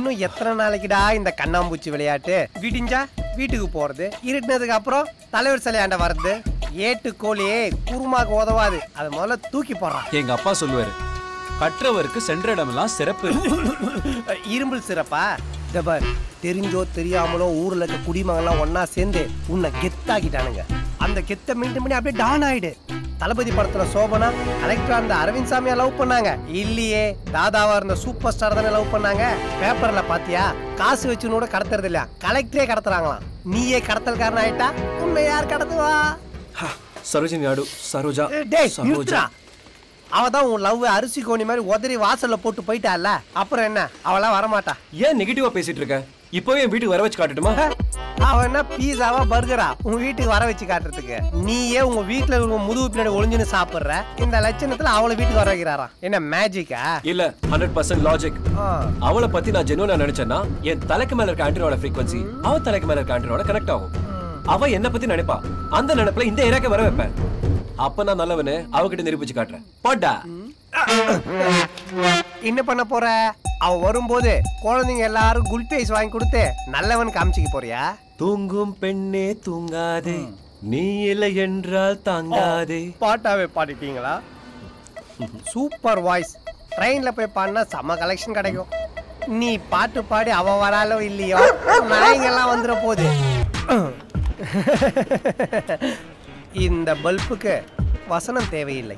இன்னும் எத்தனை நாளைக்குடா இந்த கண்ணாம்பூச்சி விளையாட்டு? விடிஞ்சா வீட்டுக்கு போறது, இருட்டினதுக்கு அப்புறம் தலைவர் சிலையாண்ட வர்றது. ஏட்டு கோழியே குருமாக்கு உதவாது, அதை முதல்ல தூக்கி போடுறான். எங்க அப்பா சொல்லுவாரு, கற்றவருக்கு சென்ற இடமெல்லாம் சிறப்பு. இரும்பல் சிறப்பா? ஜபர், தெரிஞ்சோ தெரியாமலோ ஊர்ல இருக்க குடிமகன்லாம் ஒன்னா சேர்ந்து உன்னை கெத்தாக்கிட்டானுங்க. அந்த கெத்தை மெயின்டைன் பண்ணி அப்படியே டான் ஆயிடு. தளபதி படத்துல சோபனா கலெக்டரா இருந்த அரவிந்த் சாமியா லவ் பண்ணாங்க இல்லையே? தாதாவா இருந்த சூப்பர் ஸ்டார் தானே லவ் பண்ணாங்க. பேப்பர்ல பாத்தியா? காசு வச்சுன்னு கூட கடத்துறது இல்லையா, கலெக்டரே கடத்துறாங்களாம். நீயே கடத்தல்காரன் ஆயிட்டா உன்னை யார் கடத்துவா? சரோஜினி நாயுடு, சரோஜா. சரோஜா அவதான் உன் லவ் அரிசி கோணி மாதிரி உதறி வாசல்ல போட்டு போயிட்டால, அப்புறம் என்ன அவளா வரமாட்டா? ஏன் நெகட்டிவா பேசிட்டு இருக்க? இப்பவே என் வீட்டுக்கு வர வச்சு காட்டுட்டுமா? அவன் என்ன பீஸாவா பர்கரா உன் வீட்டுக்கு வர வச்சு காட்டுறதுக்கு? நீயே உங்க வீட்டுல முதுகு பின்னாடி ஒளிஞ்சுன்னு சாப்பிடுற. இந்த லட்சணத்துல அவளை வீட்டுக்கு வர வைக்கிறாரா? என்ன மேஜிக்கா? இல்ல, 100% லாஜிக். அவளை பத்தி நான் ஜெனுவனா நினைச்சேன்னா என் தலைக்கு மேல இருக்க ஆண்டனோட ஃப்ரீக்வன்சி அவ தலைக்கு மேல இருக்க ஆண்டனோட கனெக்ட் ஆகும். அவ என்ன பத்தி நினைப்பா, அந்த நினைப்புல இந்த ஏரியாக்கு வர வைப்பேன். அப்ப நான் நல்லவனு அவகிட்ட நிரூபிச்சு காட்டுறேன். போடா. என்ன பண்ண போற? அவ வரும்போது குழந்தைங்க எல்லாரும் குல்பேஸ் வாங்கி கொடுத்து நல்லவன் காமிச்சிக்க போறியா? தூங்கும் பெண்ணே தூங்காதே, நீ இல்லை என்றால் தாங்காதே. பாட்டாவே பாடிட்டீங்களா? Super voice. ட்ரெயின்ல போய் பாடினா செம்ம கலெக்ஷன் கிடைக்கும். நீ பாட்டு பாடி அவ வராலோ இல்லையோ நாயங்கெல்லாம் வந்துட போகுது. இந்த பல்புக்கு வசனம் தேவையில்லை.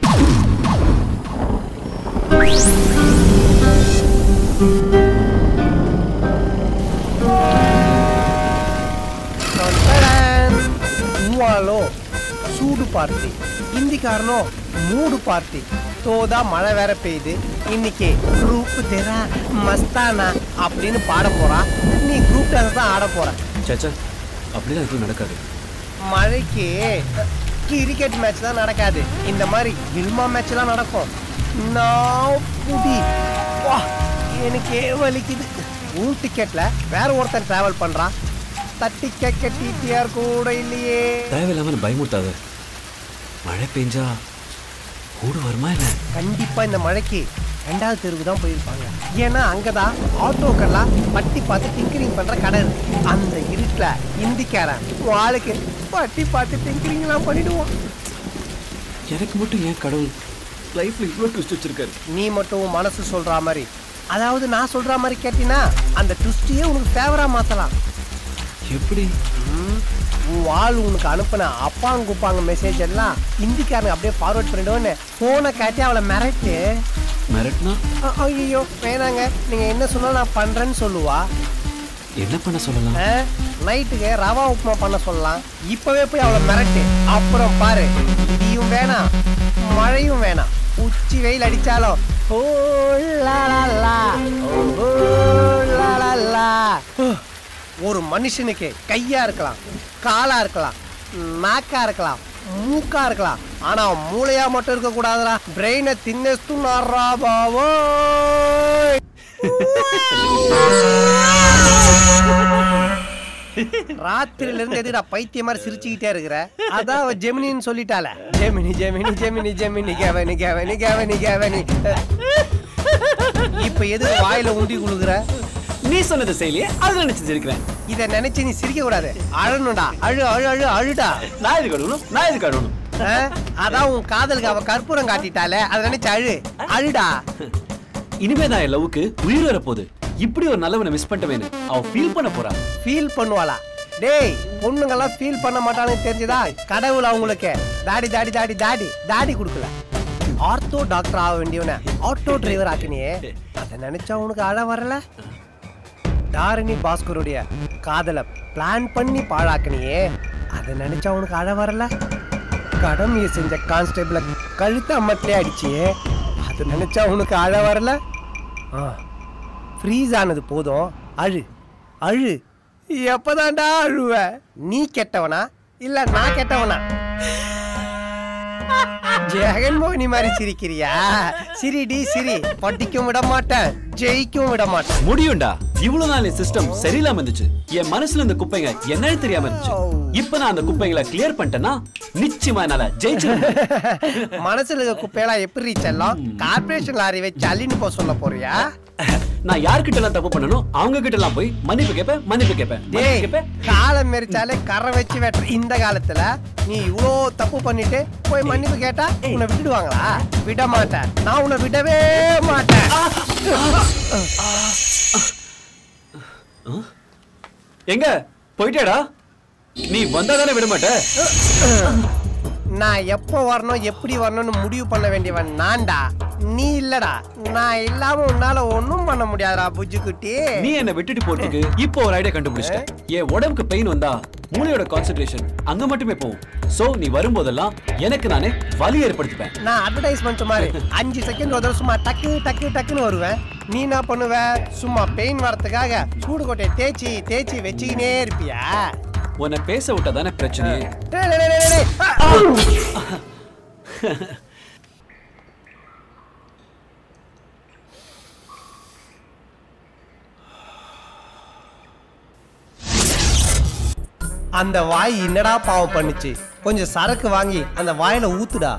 சூடு பார்ட்டி, ஹிந்திக்காரனோ மூடு பார்ட்டி. தோதா மழை வேற பெய்யுது. இன்னைக்கு குரூப் தெரா மஸ்தானா அப்படின்னு பாட போறா. நீ குரூப் டான்ஸ் தான் ஆட போற. சச்சா, அப்படிலாம் எதுவும் நடக்காது. மழைக்கு கிரிக்கெட் மேட்ச் தான் நடக்காது, இந்த மாதிரி வில்மா மேட்ச் எல்லாம் நடக்கும். நான் புடி வா, எனக்கே வலிக்குது. உன் டிக்கெட்ல வேற ஒருத்தன் டிராவல் பண்றான். தட்டி கேட்க டிடிஆர் கூட இல்லையே. தேவையில்லாம பயமுட்டாத. மழை பெஞ்சா கூட வருமா இல்ல? கண்டிப்பா இந்த மழைக்கு 2வது தெருவுக்கு தான் போயிருப்பாங்க. ஏன்னா அங்கதான் ஆட்டோக்கெல்லாம் பட்டி பார்த்து டிங்கரிங் பண்ற கடை இருக்கு. அந்த இருட்டுல இந்திக்காரன் ஆளுக்கு பட்டி பார்த்து டிங்கரிங் எல்லாம் பண்ணிடுவான். எனக்கு மட்டும் ஏன் கடவுள் லைஃப்ல இவ்வளவு ட்விஸ்ட் வச்சிருக்காரு? நீ மட்டும் மனசு சொல்ற மாதிரி, அதாவது நான் சொல்ற மாதிரி கேட்டினா அந்த ட்விஸ்டையே உனக்கு ஃபேவரா மாத்தலாம். எப்படி? உன் ஆள் உனக்கு அனுப்பின அப்பாங்க குப்பாங்க மெசேஜ் எல்லாம் இந்திக்காரங்க அப்படியே ஃபார்வர்ட் பண்ணிடுவோன்னு போனை காட்டி அவளை மிரட்டு. மிரட்னா? ஐயோ வேணாங்க, நீங்க என்ன சொன்னாலும் நான் பண்றேன்னு சொல்லுவா. என்ன பண்ண சொல்லலாம்? நைட்டுக்கு ரவா உப்புமா பண்ண சொல்லலாம். இப்பவே போய் அவளை மிரட்டு. அப்புறம் பாரு, இடியும் வேணாம் மழையும் வேணாம், உச்சி வெயில் அடிச்சாலும் ஓ லா லா லா, ஓ லா லா லா. ஒரு மனுஷனுக்கு கையா இருக்கலாம், காலா இருக்கலாம், நாக்கா இருக்கலாம், மூக்கா இருக்கலாம், ஆனா மூளையா மட்டும் இருக்க கூடாதுடா. பிரெயினை தின்னஸ்து நாராபாவோ. ராத்திரில இருந்து எதுடா பைத்திய மாதிரி சிரிச்சுக்கிட்டே இருக்கிற? அதான் அவ ஜெமினின்னு சொல்லிட்டால. ஜெமினி ஜெமினி ஜெமினி ஜெமினி கேவனி கேவனி கேவனி கேவனி. இப்ப எதுக்கு வாயில உண்டி குழுகுற? நீ சொன்னது செய்யலையே, அது நினைச்சு சிரிக்கிறேன். இத நினைச்சு நீ சிரிக்க கூடாது, அழணும்டா. அழு அழு அழு அழுடா. நான் எதுக்கு அழுணும்? நான் எதுக்கு அழுணும்? அதான் உன் காதலுக்கு அவ கற்பூரம் காட்டிட்டாலே, அதை நினைச்சு அழு. அழுடா. இனிமே நான் என் லவ்வுக்கு உயிர் வர போகுது. இப்படி ஒரு நல்லவனை மிஸ் பண்ணிட்டவேன்னு அவ ஃபீல் பண்ண போறா. ஃபீல் பண்ணுவாளா? டேய், பொண்ணுங்கெல்லாம் ஃபீல் பண்ண மாட்டான்னு தெரிஞ்சுதா? கடவுள் அவங்களுக்கு தாடி தாடி தாடி தாடி தாடி கொடுக்கல. ஆர்த்தோ டாக்டர் ஆக வேண்டியவன ஆட்டோ டிரைவர் ஆக்கினியே, அதை நினைச்சா உனக்கு அழ வரல? தாரிணி பாஸ்கருடைய காதலை பிளான் பண்ணி பாழாக்கினியே, அதை நினைச்சா உனக்கு அழ வரல? கடமையை செஞ்ச கான்ஸ்டபிள கழுத்து அம்மட்டிலே அடிச்சியே, அதை நினைச்சா உனக்கு அழ வரல? ஃப்ரீஸ் ஆனது போதும், அழு அழு. எப்பதான்டா அழுவ? நீ கெட்டவனா இல்ல நான் கெட்டவனா? ஜெகன்மோகினி மாதிரி சிரிக்கிறியா? சிரிடி சிரி, படிக்கவும் விட மாட்டேன், ஜெயிக்கவும் விட மாட்டேன். முடியும்டா. இவ்வளவு நாள் சிஸ்டம் சரியில்லாம இருந்துச்சு. என் மனசுல இந்த குப்பைங்க என்னன்னு தெரியாம இருந்துச்சு. இப்ப நான் அந்த குப்பைகளை கிளியர் பண்ணிட்டேன்னா நிச்சயமா என்னால ஜெயிச்சிருவேன். மனசுல இருக்க குப்பையெல்லாம் எப்படி செல்லும்? கார்பரேஷன் லாரி வச்சு அள்ளின்னு போக சொல்ல போறியா? நான் யார்கிட்ட எல்லாம் தப்பு பண்ணனும் அவங்க கிட்ட எல்லாம் போய் மன்னிப்பு கேட்பேன். காலம் மெரிச்சாலே கரை வச்சு வெட்ட இந்த காலத்துல நீ இவ்வளோ தப்பு பண்ணிட்டு போய் மன்னிப்பு கேட்டா உன்னை விட்டுடுவாங்களா? விட மாட்டேன், நான் உன்னை விடவே மாட்டேன். எங்க போயிட்டேடா? நீ வந்தாதானே விட மாட்ட. நான் எப்போ வரணும் எப்படி வரணும்னு முடிவு பண்ண வேண்டியவன் நான்டா, நீ இல்லடா. நான் இல்லாம உன்னால ஒண்ணும் பண்ண முடியாதுடா புஜ்ஜி குட்டி. நீ என்ன விட்டுட்டு போறதுக்கு இப்போ ஒரு ஐடியா கண்டுபிடிச்சிட்டேன். என் உடம்புக்கு பெயின் வந்தா மூளையோட கான்சென்ட்ரேஷன் அங்க மட்டுமே போகும். சோ நீ வரும்போதெல்லாம் எனக்கு நானே வலி ஏற்படுத்திப்பேன். நான் அட்வர்டைஸ்மெண்ட் மாதிரி 5 செகண்ட் ஒரு சும்மா டக்கு டக்கு டக்குன்னு வருவேன். நீ என்ன பண்ணுவ? சும்மா பெயின் வரதுக்காக சூடு கொட்டையை தேய்ச்சி தேய்ச்சி வச்சுக்கினே இருப்பியா? உன்னை பேச விட்டா தானே பிரச்சனை. அந்த வாய் என்னடா பாவம் பண்ணுச்சு? கொஞ்சம் சரக்கு வாங்கி அந்த வாயில ஊத்துடா.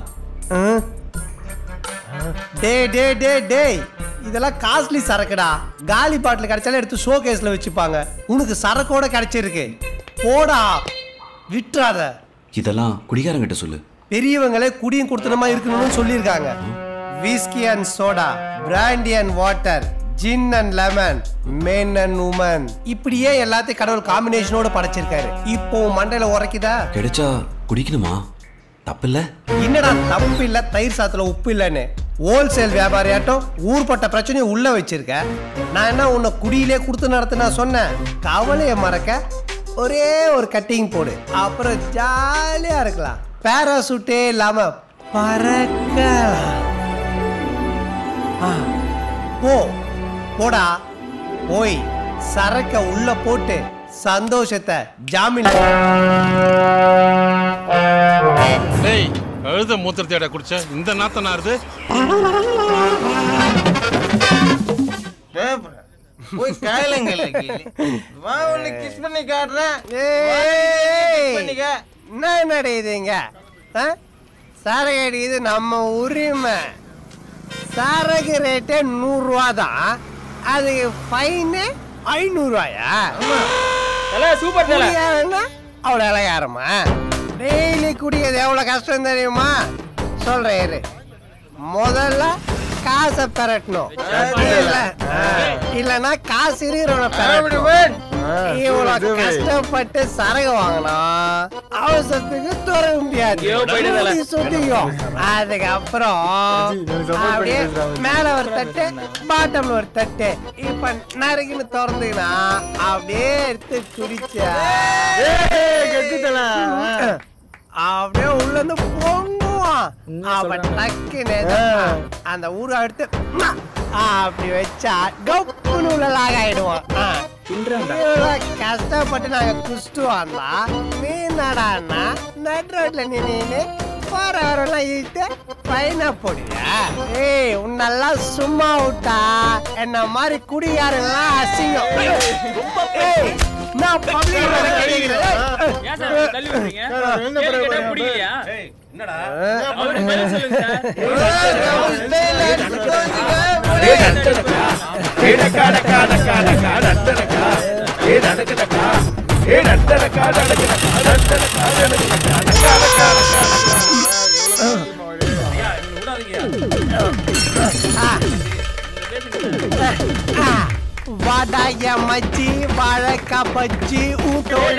டேய் டேய் டேய் டேய், இதெல்லாம் காஸ்ட்லி சரக்குடா. காலி பாட்டில் கிடைச்சாலும் எடுத்து ஷோ கேஸ்ல வச்சுப்பாங்க. உனக்கு சரக்கோட கிடைச்சிருக்கு, போடா, விட்டுறாத. இதெல்லாம் குடிகாரங்கிட்ட சொல்லு. பெரியவங்களே குடியும் கொடுத்தனமா இருக்கணும்னு சொல்லியிருக்காங்க. Whisky and soda, brandy and water, gin and lemon, men and women, இப்படியே எல்லாத்தையும் கடவுள் காம்பினேஷனோட படைச்சிருக்காரு. இப்போ மண்டையில உரைக்குதா? கிடைச்சா குடிக்கணுமா? தப்பில்ல. என்னடா தப்பு இல்ல, தயிர் சாத்துல உப்பு இல்லன்னு ஹோல்சேல் வியாபாரியாட்டம் ஊர்பட்ட பிரச்சனையும் உள்ள வச்சிருக்க. நான் என்ன உன்னை குடியிலே கொடுத்து நடத்த நான் சொன்னேன்? கவலையை மறக்க ஒரே ஒரு கட்டிங் போடு, அப்புறம் ஜாலியா இருக்கலாம். பேராசூட்டே இல்லாம பறக்கலாம். போடா, போய் சரக்க உள்ள போட்டு சந்தோஷத்தை ஜாமீன். டேய், கழுத மூத்திரத்தேட குடிச்ச இந்த நாத்த நாருது. போய் காயலங்கல வா, உன்னை கிஸ் பண்ணி காட்டுறேன். என்ன நடக்குதுங்க? சரக்கு அடிக்குது நம்ம உரிமை. சரக்கு ரேட்டே 100 ரூபா தான், அதுக்கு ஃபைனு 500 ரூபாயா? சூப்பர் அவ்வளோ இலகாரமா? டெய்லி குடிக்கிறது எவ்வளோ கஷ்டம் தெரியுமா? சொல்றேன், முதல்ல காசை பெறட்டணும், இல்லன்னா காசு இருக்கிறவன இவ்வளவு கஷ்டப்பட்டு சரகு வாங்கினா அவசரத்துக்கு துற முடியாது. அதுக்கப்புறம் அப்படியே மேல ஒரு தட்டு பாட்டம்ல ஒரு தட்டு, இப்ப நறுக்குன்னு திறந்துக்கினா அப்படியே எடுத்து குடிச்சா அப்படியே உள்ள இருந்து பொங்குவான். அப்ப டக்குன்னு அந்த ஊரை எடுத்து அப்படி வச்சா கப்புன்னு உள்ள லாக் ஆயிடுவான். கஷ்டப்பட்டு நாங்க குஷ்டு வந்தா நீ நடான்னா நட் ரோட்ல நின்னு போற வரலாம் இழுத்து பைனா போடுவியா? ஏய், உன்னெல்லாம் சும்மா விட்டா என்ன மாதிரி குடிகாரெல்லாம் அசிங்கம். நான் பப்ளிக் வாடாய மச்சி வாழைக்கா பச்சி ஊட்டோட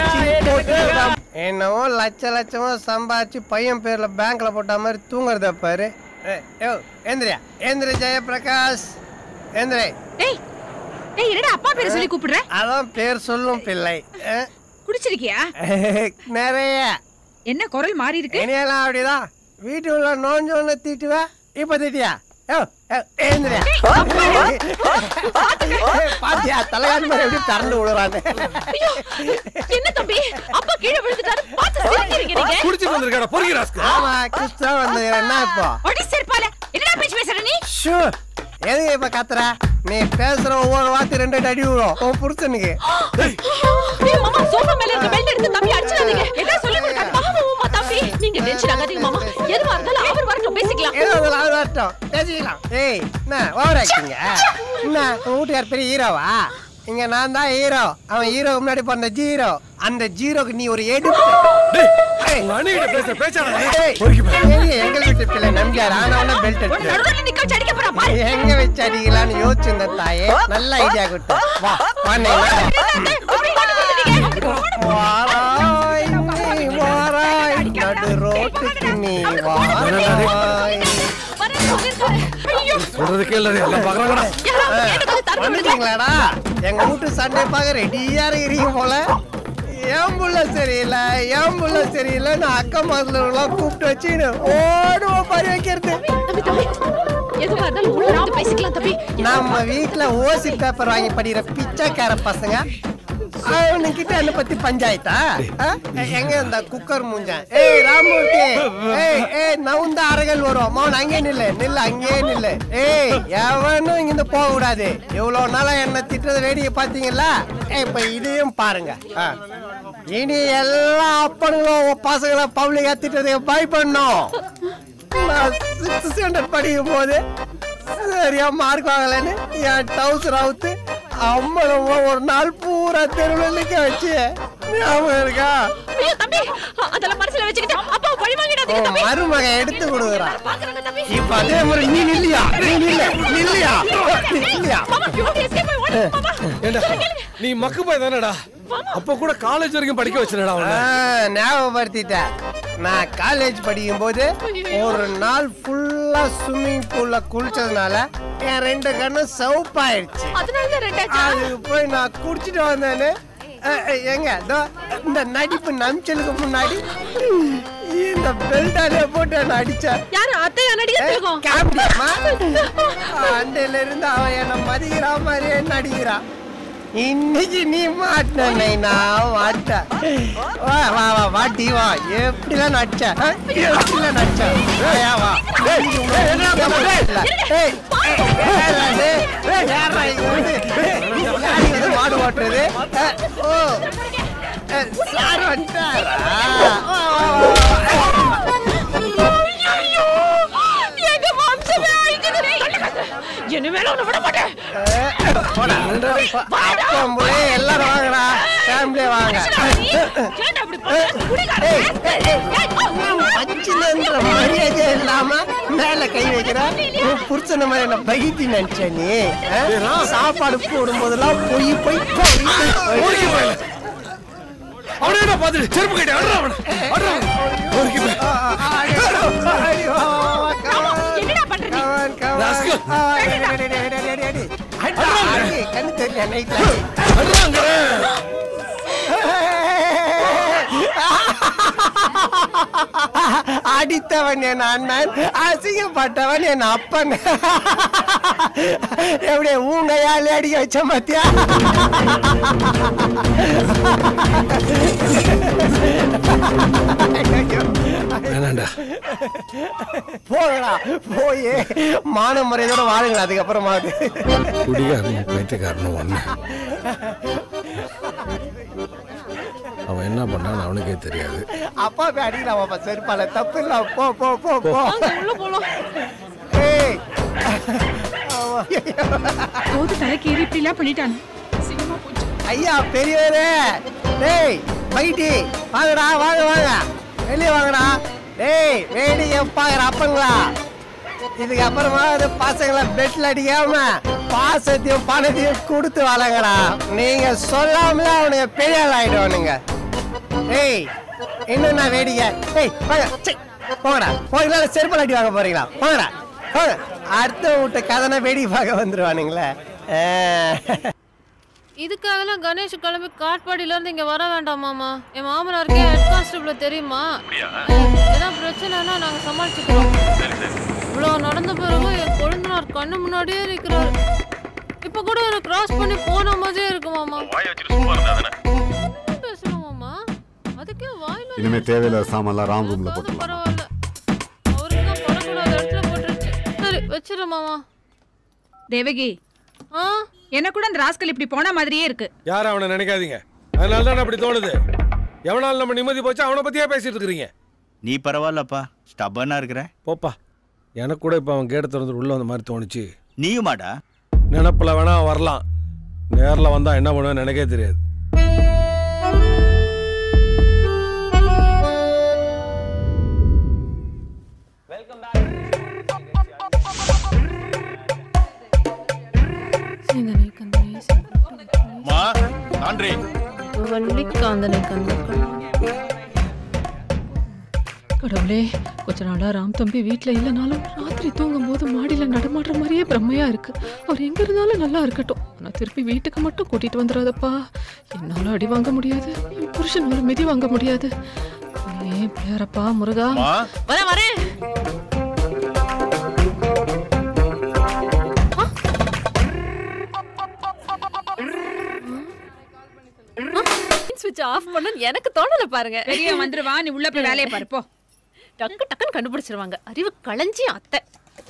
என்னவோ லட்ச லட்சமா சம்பாதிச்சு பையன் பேர்ல பேங்க்ல போட்ட மாதிரி தூங்குறத பாரு. ஏந்திரியா, ஏந்திர ஜெயபிரகாஷ், ஏந்திரே. என்னடா அப்பா பேர் சொல்லி கூப்பிடுற? அதான் பேர் சொல்லும் பிள்ளை. குடிச்சிருக்கியா? நிறைய. என்ன குரல் மாறி இருக்கு? என்னையெல்லாம் அப்படிதான் வீட்டுக்குள்ள நோஞ்சோன்னு திட்டுவ, இப்ப திட்டியா? ஏந்திரியா, பாத்தியா தலையாடி மாதிரி எப்படி திறந்து விடுறாங்க. என்ன தம்பி, அப்பா கீழே விழுந்துட்டாரு, பாத்து சிரிக்கிறீங்க. குடிச்சிட்டு வந்திருக்காடா பொறுக்கிறாஸ்க்கு. ஆமா, கிறிஸ்தவ வந்து என்ன இப்போ? ஒடி செருப்பால என்னடா பேச்சு பேசுற நீ? ஷூ, எதுக்கு இப்ப கத்துற? நீ பேசுற ஒவ்வொரு வார்த்தை 2 அடி விழும் உன் புருஷனுக்கு. மாமா சோஃபா மேல இருக்க பெல்ட் எடுத்து தம்பி அடிச்சிடாதீங்க. என்ன சொல்லி கொடுத்தாங்க? மாமா தம்பி தம்பி நீங்க டென்ஷன் ஆகாதீங்க மாமா. எதுவா இருந்தாலும் அவர் வரட்டும் பேசிக்கலாம். ஏதோ ஒரு வரட்டும் பேசிக்கலாம். ஏய் என்ன ஓவர் ஆக்டிங்க? என்ன உன் வீட்டுக்கார் பெரிய ஹீரோவா? இங்க நான் தான் ஹீரோ, அவன் ஹீரோ முன்னாடி பிறந்த ஜீரோ. அந்த ஜீரோக்கு நீ ஒரு எடுப்பு. எங்க வீட்டு பிள்ளை நம்பியார் ஆனவன பெல்ட் எடுத்து நடுவுல நிக்க வச்சு அடிக்க போறா பாரு. எங்க வச்சு அடிக்கலான்னு யோசிச்சிருந்த தாயே. நல்ல ஐடியா கொடுத்த. வா வானே வாராய் நடு ரோட்டுக்கு நீ வாராய். சொல்றது கேளு எல்லாம் பாக்குறாங்கடா. வந்துட்டீங்களாடா? எங்க வீட்டு சண்டை பார்க்க ரெடியா இருக்கிறீங்க போல. ஏன் புள்ள சரியில்லை, ஏன் புள்ள சரியில்லை, நான் அக்கம் பக்கத்துல கூப்பிட்டு வச்சு ஓடுவோம் பறி வைக்கிறது. எதுவா இருந்தாலும் உள்ள வந்து பேசிக்கலாம் தம்பி. நம்ம வீட்டுல ஓசி பேப்பர் வாங்கி படிக்கிற பிச்சைக்கார பசங்க அவனுக்கிட்ட என்ன பத்தி பஞ்சாயத்தா? எங்க இந்த குக்கர் மூஞ்சன்? ஏய் ராமூர்த்தி, ஏய் நவுந்த அறைகள் வரும் மௌன். அங்கே நில்லு நில்லு, அங்கே நில்லு. ஏய் எவனும் இங்க போக கூடாது. எவ்வளவு நாளா என்ன திட்டத வேடிக்கை பாத்தீங்களா? இப்ப இதையும் பாருங்க. இனி எல்லா அப்பனுங்களும் பசங்களை பப்ளிக்கா திட்டத்துக்கு பயப்படணும். நான் 6th ஸ்டாண்டர்ட் படிக்கும் போது சரியா மார்க் வாங்கலன்னு என் டவுசர் அவுத்து அம்மனும் ஒரு நாள் பூரா தெருவில் நிக்க வச்சு ஞாபகம் இருக்கா? தம்பி அதெல்லாம் மனசுல வச்சுக்கிட்டு அப்பா பழி வாங்கிடாதீங்க தம்பி. மருமக எடுத்து கொடுக்குறான். பாக்குறேன் தம்பி. இப்ப அதே மாதிரி நீ நில்லியா? நீ நில்லியா? மாமா பியூட்டி எஸ்கேப் ஆயி ஓடு மாமா. ஏண்டா நீ மக்கு போய் தானடா? அப்ப கூட காலேஜ் வரைக்கும் படிக்க வச்சனடா அவன. ஞாபகப்படுத்திட்ட. நான் காலேஜ் படிக்கும் போது ஒரு நாள் ஃபுல்லா ஸ்விம்மிங் பூல்ல குளிச்சதுனால என் 2 கண்ணும் சவுப்பாயிடுச்சு. அதனால தான் ரெண்டாச்சு. அதுக்கு போய் நான் குடிச்சிட்டு வந்தேன்னு எங்க இந்த நடிப்பு நம்ச்சலுக்கு முன்னாடி இந்த பெல்டாலே போட்டு என்ன அடிச்சார். யாரு அத்தையா நடிகர்? அண்டையில இருந்து அவன் என்ன மதிக்கிறா மாதிரியே நடிக்கிறான். இன்னைக்கு நீ மாட்டனை நான் மாட்டேன். வா வா வா வாட்டி வா. எப்படிலாம் நடிச்ச? எப்படிலாம் நடிச்ச? வா மாடு ஓட்டுறது. ஓ சார் வந்துட்டாரா? எல்லாரும் வாங்கடா, ஃபேமிலியா வாங்க. மரியாதை இல்லாம மேல கை வைக்கிற புருஷன மாதிரி என்ன பகிட்டி நினைச்ச நீ? சாப்பாடு போடும் போதெல்லாம் பொய் பொய் அவனே பாத்துட்டு செருப்பு கட்டி அடறா அவன. என்னடா பண்றீங்க? கண்ணு தெரியல நைட்ல அடித்தவன் என் அண்ணன், அசிங்கப்பட்டவன் என் அப்பன். எப்படி ஊங்கையாலே அடிக்க வச்ச மத்தியா? போகடா, போய் மான முறையோட வாழுங்களா. அதுக்கப்புறமா குடிகாரனும் பைத்தியக்காரனும் ஒண்ணு. அவன் என்ன பண்ணான்னு அவனுக்கே தெரியாது. அப்பா போய் அடிக்கலாம் செருப்பால. தப்பு இல்ல. போ போ போ போ. உள்ள போலாம். ஏய் கோது தலைக்கு ஏறி இப்படி எல்லாம் பண்ணிட்டானு. சிங்கமா போச்சு. ஐயா பெரியவரே, டேய் பைட்டி வாங்கடா, வாங்க வாங்க வெளியே வாங்கடா. டேய் வேடிக்கை பாக்குற அப்பங்களா, இதுக்கு அப்புறமா பசங்களை பெட்ல அடிக்காம பாசத்தையும் பணத்தையும் கொடுத்து வளங்கடா. நீங்க சொல்லாமல அவனுங்க பெரிய ஆள் ஆயிடுவானுங்க. ஏய் என்னன்னா வேடிக்கை? ஏய் வாங்க போங்கடா. போங்களா செருப்பல் அடி வாங்க போறீங்களா? போங்கடா போங்க. அடுத்த வீட்டு கதனை வேடிக்கை பார்க்க வந்துருவானுங்களே. இதுக்காகலாம் கணேஷ் கிளம்பி காட்பாடியில இருந்து இங்க வர வேண்டாம் மாமா. என் மாமனாருக்கே ஹெட் கான்ஸ்டபிள் தெரியுமா? ஏதாவது பிரச்சனைனா நாங்க சமாளிச்சுக்கிறோம். இவ்வளவு நடந்த பிறகு என் கொழுந்தனார் கண்ணு முன்னாடியே இருக்கிறாரு. இப்ப கூட ஒரு கிராஸ் பண்ணி போன மாதிரியே இருக்கு மாமா. பேசணும் மாமா. அதுக்கே வாயில இனிமே தேவையில்லாத சாமான்லாம் ராம் ரூம்ல போட்டு பரவாயில்ல. அவருக்கு தான் படக்கூடாத இடத்துல போட்டுருச்சு. சரி வச்சிரு மாமா. தேவகி, என்ன கூட அந்த ராஸ்கல் இப்படி போன மாதிரியே இருக்கு. யாரும் அவனை நினைக்காதீங்க. அதனால தான் அப்படி தோணுது. எவனால நம்ம நிம்மதி போச்சு அவனை பத்தியே பேசிட்டு இருக்கீங்க. நீ பரவாயில்லப்பா, ஸ்டபனா இருக்கிற. போப்பா, எனக்கு கூட இப்போ அவன் கேட்ட திறந்து உள்ள வந்த மாதிரி தோணுச்சு. நீயுமாடா? நினப்பில் வேணா வரலாம், நேரில் வந்தால் என்ன பண்ணுவேன்னு எனக்கே தெரியாது. கடவுளே, கொஞ்ச நாளா ராம் தம்பி வீட்டுல இல்லைனாலும் ராத்திரி தூங்கும் போது மாடியில நடமாடுற மாதிரியே பிரம்மையா இருக்கு. அவர் எங்க இருந்தாலும் நல்லா இருக்கட்டும், ஆனா திருப்பி வீட்டுக்கு மட்டும் கூட்டிட்டு வந்துடாதப்பா. என்னால அடி வாங்க முடியாது, என் புருஷன் ஒரு மிதி வாங்க முடியாது. ஏன் பிள்ளையாரப்பா முருகா. வரேன் வரேன். ஸ்விட்ச் ஆஃப் பண்ண எனக்கு தோணல பாருங்க. பெரிய வந்துருவா, நீ உள்ள போய் வேலையை பாரு போ. டக்கு டக்குன்னு கண்டுபிடிச்சிருவாங்க. அறிவு களஞ்சி அத்தை.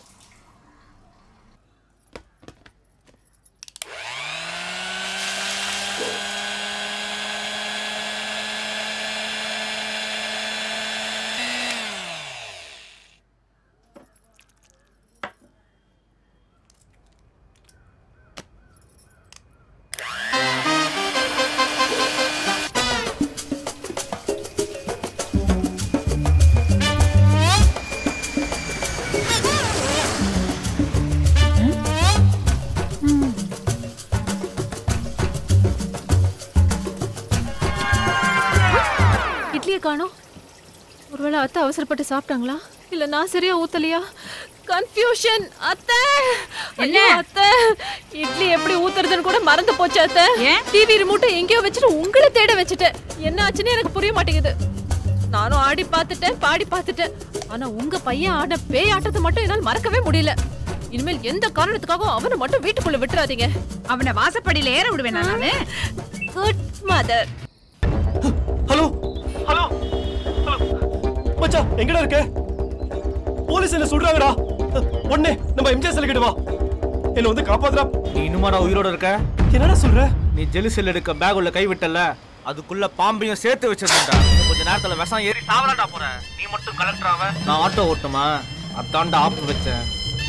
காணோம். ஒருவேளை அத்தை அவசரப்பட்டு சாப்பிட்டாங்களா, இல்ல நான் சரியா ஊத்தலையா? கன்ஃபியூஷன் அத்தை. என்ன அத்தை, இட்லி எப்படி ஊத்துறதுன்னு கூட மறந்து போச்சு அத்தை. டிவி ரிமோட் எங்கேயோ வச்சுட்டு உங்களை தேட வச்சுட்டேன். என்ன ஆச்சுன்னு எனக்கு புரிய மாட்டேங்குது. நானும் ஆடி பார்த்துட்டேன், பாடி பார்த்துட்டேன், ஆனா உங்க பையன் ஆட பேய் ஆட்டத்தை மட்டும் என்னால் மறக்கவே முடியல. இனிமேல் எந்த காரணத்துக்காகவும் அவனை மட்டும் வீட்டுக்குள்ள விட்டுறாதீங்க. அவனை வாசப்படியில ஏற விடுவேன் நானு. Good mother. Hello hello hello மச்சான், எங்கடா இருக்க? போலீஸ் என்ன சொல்றாங்கடா. உடனே நம்ம எம்ஜிஆர் செல் கிட்ட வா, என்ன வந்து காப்பாத்துறா. நீ இன்னுமாடா உயிரோட இருக்க? என்னடா சொல்ற? நீ ஜெலி செல் எடுக்க பேக் உள்ள கை விட்டல, அதுக்குள்ள பாம்பையும் சேர்த்து வச்சிருந்தா. கொஞ்ச நேரத்துல விஷம் ஏறி சாவலாடா போற. நீ மட்டும் கலெக்டர் ஆவ, நான் ஆட்டோ ஓட்டுமா? அதான்டா ஆப் வச்சேன்.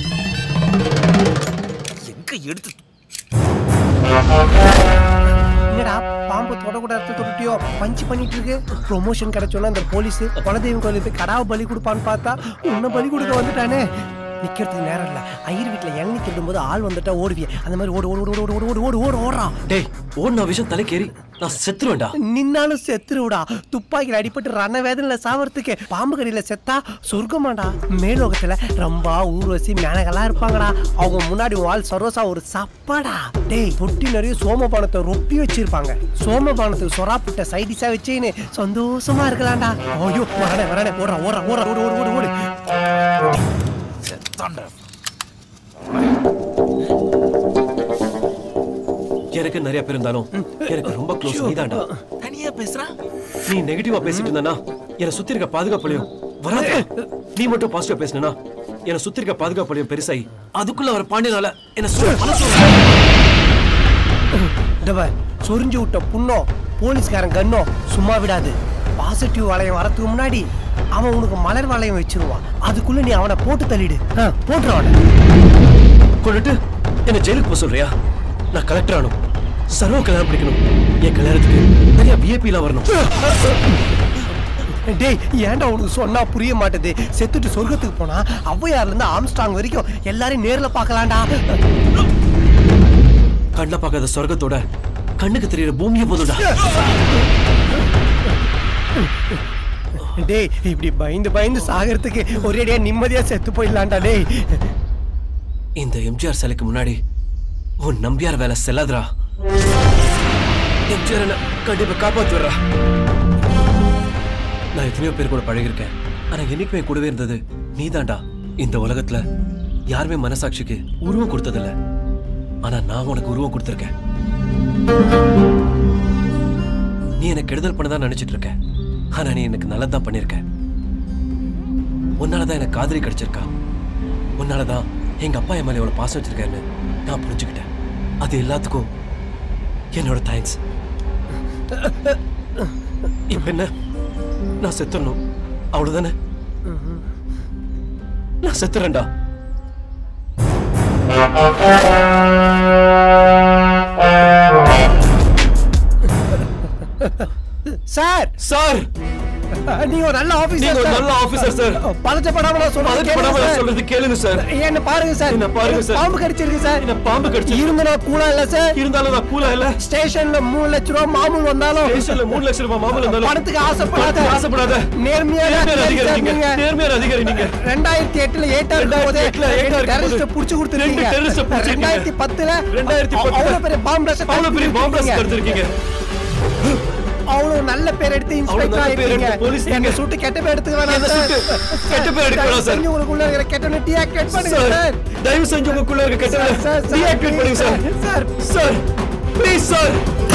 எங்க எடுத்து என்னடா பாம்பு தொடக்கூட தொட்டியோ பஞ்சு பண்ணிட்டு இருக்கு. ப்ரொமோஷன் கிடைச்சோன்னா அந்த போலீஸ் குலதெய்வம் கோயிலுக்கு கடாவை பலி கொடுப்பான்னு பார்த்தா உன்னை பலி கொடுக்க வந்துட்டானே. நிக்கிறதுக்கு நேரம் இல்ல. ஐயர் வீட்டுல இளநீ திருடும் போது ஆள் வந்துட்டா ஓடுவிய, அந்த மாதிரி ஓடு ஓடு ஓடு ஓடு ஓடு ஓடு ஓடு ஓடுறா. டேய், ஓடுன விஷயம் தலைக்கேறி நான் செத்துருவேன்டா. நின்னாலும் செத்துருடா. துப்பாக்கில அடிபட்டு ரண வேதனையில சாவறதுக்கு பாம்பு கடியில செத்தா சொர்க்கமாடா. மேலோகத்துல ரொம்ப ஊர்வசி மேனகெல்லாம் இருப்பாங்கடா. அவங்க முன்னாடி வாழ் சரோசா ஒரு சப்பாடா. டேய், தொட்டி நிறைய சோமபானத்தை ரொப்பி வச்சிருப்பாங்க. சோமபானத்துக்கு சொராப்பிட்ட சைடிஷா வச்சேன்னு சந்தோஷமா இருக்கலாம்டா. ஐயோ வரனே வரனே ஓடுறா ஓடுறா ஓடுறா ஓடு ஓடு ஓடு ஓடு. எனக்கு நிறைய பேர் இருந்தாலும் எனக்கு ரொம்ப க்ளோஸ் நீதான்டா. தனியா பேசுறா. நீ நெகட்டிவா பேசிட்டு இருந்தா என்ன சுத்தி இருக்க பாதுகாப்புலையும் வராது. நீ மட்டும் பாசிட்டிவா பேசினா என்ன சுத்தி இருக்க பாதுகாப்புலையும் பெருசாயி அதுக்குள்ள வர பாண்டியனால என்ன சொரிஞ்சு விட்ட புண்ணோ போலீஸ்காரன் கண்ணோ சும்மா விடாது. பாசிட்டிவ் வளையம் வரதுக்கு முன்னாடி அவன் உனக்கு மலர் வளையம் வச்சிருவான். அதுக்குள்ள நீ அவனை போட்டு தள்ளிடு. போட்டுருவான். கொண்டுட்டு என்ன ஜெயிலுக்கு போக சொல்றியா? நான் கலெக்டர் ஆனும், சர்வ கல்யாணம் பிடிக்கணும். என் கல்யாணத்துக்கு நிறைய விஐபிலாம் வரணும். டேய், ஏன்டா உனக்கு சொன்னா புரிய மாட்டேது? செத்துட்டு சொர்க்கத்துக்கு போனா ஔவையார்ல இருந்து ஆம்ஸ்டாங் வரைக்கும் எல்லாரையும் நேர்ல பார்க்கலாம்டா. கண்ண பார்க்காத சொர்க்கத்தோட கண்ணுக்கு தெரியற பூமியை போதுடா. டேய், இப்படி பயந்து பயந்து சாகிறதுக்கு ஒரேடியா நிம்மதியா செத்து போயிடலாம்டா. டேய், இந்த எம்ஜிஆர் சிலைக்கு முன்னாடி உன் நம்பியார் வேலை செல்லாதரா. எம்ஜிஆர் என்ன கண்டிப்பா காப்பாத்துறா. நான் எத்தனையோ பேர் கூட பழகிருக்கேன், ஆனா என்னைக்குமே கூடவே இருந்தது நீதான்டா. இந்த உலகத்துல யாருமே மனசாட்சிக்கு உருவம் கொடுத்ததில்ல, ஆனா நான் உனக்கு உருவம் கொடுத்திருக்கேன். நீ எனக்கு கெடுதல் பண்ணதான் நினைச்சிட்டு இருக்க, ஆனா நீ எனக்கு நல்லதான் பண்ணிருக்க. உன்னாலதான் எனக்கு காதலி கிடைச்சிருக்கா. உன்னாலதான் எங்க அப்பா என் மேல எவ்வளவு பாசம் வச்சிருக்காருன்னு நான் புரிஞ்சுக்கிட்டேன். அது எல்லாத்துக்கும் என்னோட தேங்க்ஸ். இப்ப என்ன, நான் செத்துடணும், அவ்வளவுதானே? நான் செத்துறேன்டா. சார் சார் நீங்க ஒரு நல்ல ஆபீசர். நீங்க ஒரு நல்ல ஆபீசர் சார். பதட்டப்படாம சொல்றது கேளுங்க சார். என்ன பாருங்க சார். என்ன பாருங்க சார். பாம்பு கடிச்சிருக்கு சார். என்ன பாம்பு கடிச்சிருக்கு. இருந்தா கூலா இல்ல சார். இருந்தாலும் நான் கூலா இல்ல. ஸ்டேஷன்ல 3 லட்சம் ரூபாய் மாமூல் வந்தாலும் ஸ்டேஷன்ல 3 லட்சம் ரூபாய் மாமூல் வந்தாலும் பணத்துக்கு ஆசைப்படாத. நேர்மையான அதிகாரி நீங்க. நேர்மையான அதிகாரி நீங்க. 2008ல ஏட்டா இருக்கும்போது டெரரிஸ்ட் புடிச்சு கொடுத்துருக்கீங்க. 2010ல அவ்வளவு பெரிய பாம்பு ரஷ் எடுத்திருக்கீங்க. அவ்வளவு நல்ல பேர் எடுத்து இன்ஸ்பெக்டர் ஆயிட்டீங்க. என்ன சுட்டு கெட்ட பேர் எடுத்துக்க வேணாம் சார். கெட்ட பேர் எடுக்க வேணாம் சார். உங்களுக்குள்ள இருக்கிற கெட்டனை டீஆக்டிவேட் பண்ணுங்க சார். தயவு செஞ்சு உங்களுக்குள்ள இருக்க கெட்டனை டீஆக்டிவேட் பண்ணுங்க sir. Sir sir please sir.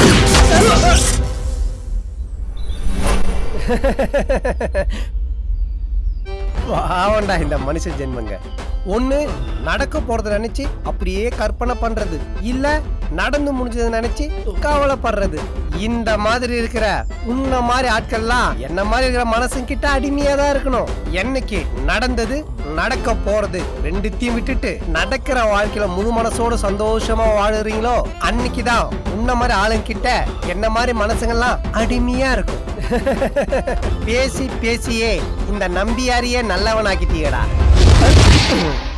பாவண்டா இந்த மனுஷ ஜென்மங்க. ஒண்ணு நடக்க போறத நினைச்சு அப்படியே கற்பனை பண்றது, இல்ல நடந்து முடிஞ்சதை நினைச்சு கவலைப்படுறது. இந்த மாதிரி இருக்கிற உன்ன மாதிரி ஆட்கள்லாம் என்ன மாதிரி இருக்கிற மனசுங்க கிட்ட அடிமையா தான் இருக்கணும். என்னைக்கு நடந்தது நடக்க போறது ரெண்டுத்தையும் விட்டுட்டு நடக்கிற வாழ்க்கையில முழு மனசோட சந்தோஷமா வாழுறீங்களோ அன்னைக்குதான் உன்ன மாதிரி ஆளுங்கிட்ட என்ன மாதிரி மனசுங்கெல்லாம் அடிமையா இருக்கும். பேசி பேசியே இந்த நம்பியாரியே நல்லவனாக்கிட்டீங்கடா.